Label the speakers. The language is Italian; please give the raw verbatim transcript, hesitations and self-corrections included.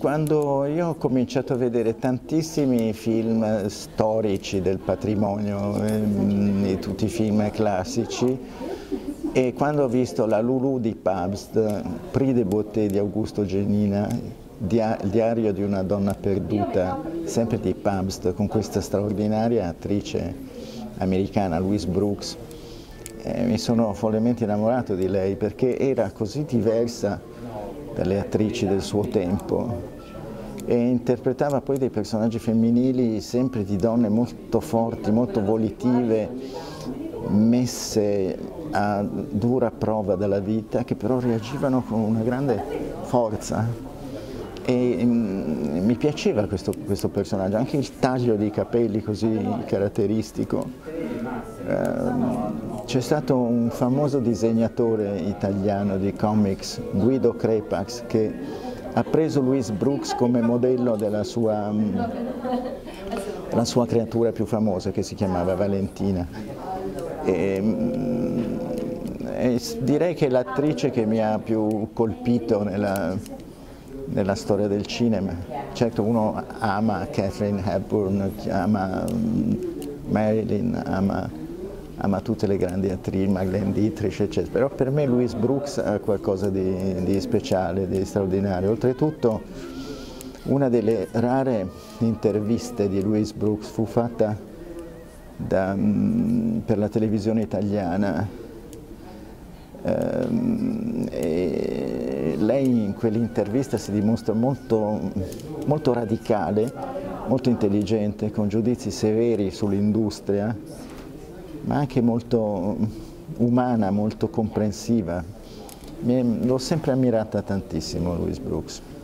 Speaker 1: quando io ho cominciato a vedere tantissimi film storici del patrimonio, eh, tutti i film classici, e quando ho visto La Loulou di Pabst, Prix de Beauté di Augusto Genina, dia Diario di una donna perduta, sempre di Pabst, con questa straordinaria attrice americana, Louise Brooks, eh, mi sono follemente innamorato di lei perché era così diversa dalle attrici del suo tempo e interpretava poi dei personaggi femminili sempre di donne molto forti, molto volitive, messe a dura prova dalla vita, che però reagivano con una grande forza. E mm, mi piaceva questo, questo personaggio, anche il taglio dei capelli così caratteristico. Eh, c'è stato un famoso disegnatore italiano di comics, Guido Crepax, che ha preso Louise Brooks come modello della sua, la sua creatura più famosa, che si chiamava Valentina. E, e direi che è l'attrice che mi ha più colpito nella, nella storia del cinema. Certo, uno ama Katharine Hepburn, ama Marilyn, ama, ama tutte le grandi attrici, Marlene Dietrich, eccetera, però per me Louise Brooks ha qualcosa di, di speciale, di straordinario. Oltretutto, una delle rare interviste di Louise Brooks fu fatta da, per la televisione italiana. Ehm, e lei in quell'intervista si dimostra molto, molto radicale, molto intelligente, con giudizi severi sull'industria, ma anche molto umana, molto comprensiva. L'ho sempre ammirata tantissimo, Louise Brooks.